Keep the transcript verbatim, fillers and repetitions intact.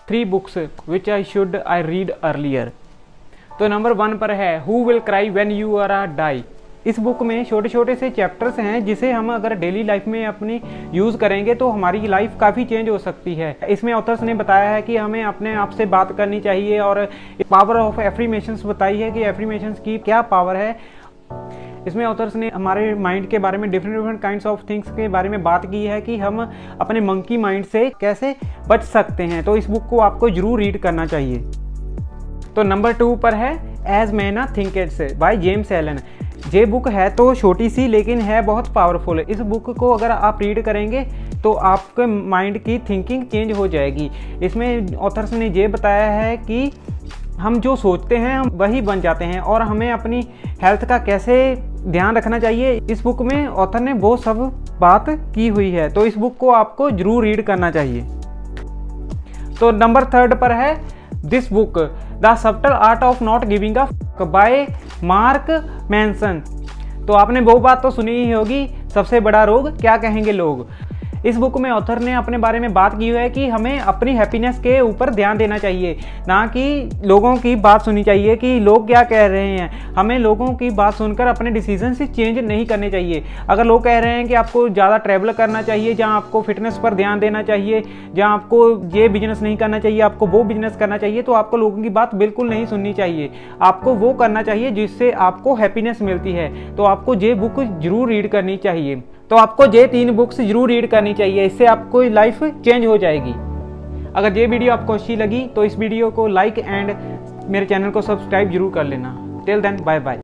Three books which I should I read earlier. तो number one पर है who will cry when you are a die. इस book में छोटे छोटे से चैप्टर्स हैं जिसे हम अगर डेली लाइफ में अपनी यूज़ करेंगे तो हमारी लाइफ काफ़ी चेंज हो सकती है। इसमें ऑथर्स ने बताया है कि हमें अपने आप से बात करनी चाहिए और पावर ऑफ एफर्मेशंस बताई है कि एफर्मेशंस की क्या पावर है। इसमें ऑथर्स ने हमारे माइंड के बारे में different different kinds of things के बारे में बात की है कि हम अपने मंकी माइंड से कैसे बच सकते हैं। तो इस बुक को आपको जरूर रीड करना चाहिए। तो नंबर टू पर है as man thinkers by James Allen. ये बुक है तो छोटी सी लेकिन है बहुत पावरफुल। इस बुक को अगर आप रीड करेंगे तो आपके माइंड की थिंकिंग चेंज हो जाएगी। इसमें ऑथर्स ने ये बताया है कि हम जो सोचते हैं हम वही बन जाते हैं और हमें अपनी हेल्थ का कैसे ध्यान रखना चाहिए इस बुक में ऑथर ने वो सब बात की हुई है। तो इस बुक को आपको जरूर रीड करना चाहिए। तो नंबर थर्ड पर है this book the subtle art of not giving a fuck by Mark Manson. तो आपने वो बात तो सुनी ही होगी, सबसे बड़ा रोग क्या कहेंगे लोग। इस बुक में ऑथर ने अपने बारे में बात की है कि हमें अपनी हैप्पीनेस के ऊपर ध्यान देना चाहिए, ना कि लोगों की बात सुननी चाहिए कि लोग क्या कह रहे हैं। हमें लोगों की बात सुनकर अपने डिसीजन से चेंज नहीं करने चाहिए। अगर लोग कह रहे हैं कि आपको ज़्यादा ट्रैवल करना चाहिए, जहाँ आपको फिटनेस पर ध्यान देना चाहिए, जहाँ आपको ये बिजनेस नहीं करना चाहिए, आपको वो बिजनेस करना चाहिए, तो आपको लोगों की बात बिल्कुल नहीं सुननी चाहिए। आपको वो करना चाहिए जिससे आपको हैप्पीनेस मिलती है। तो आपको ये बुक जरूर रीड करनी चाहिए। तो आपको ये तीन बुक्स जरूर रीड करनी चाहिए, इससे आपको लाइफ चेंज हो जाएगी। अगर ये वीडियो आपको अच्छी लगी तो इस वीडियो को लाइक एंड मेरे चैनल को सब्सक्राइब जरूर कर लेना। Till then bye bye.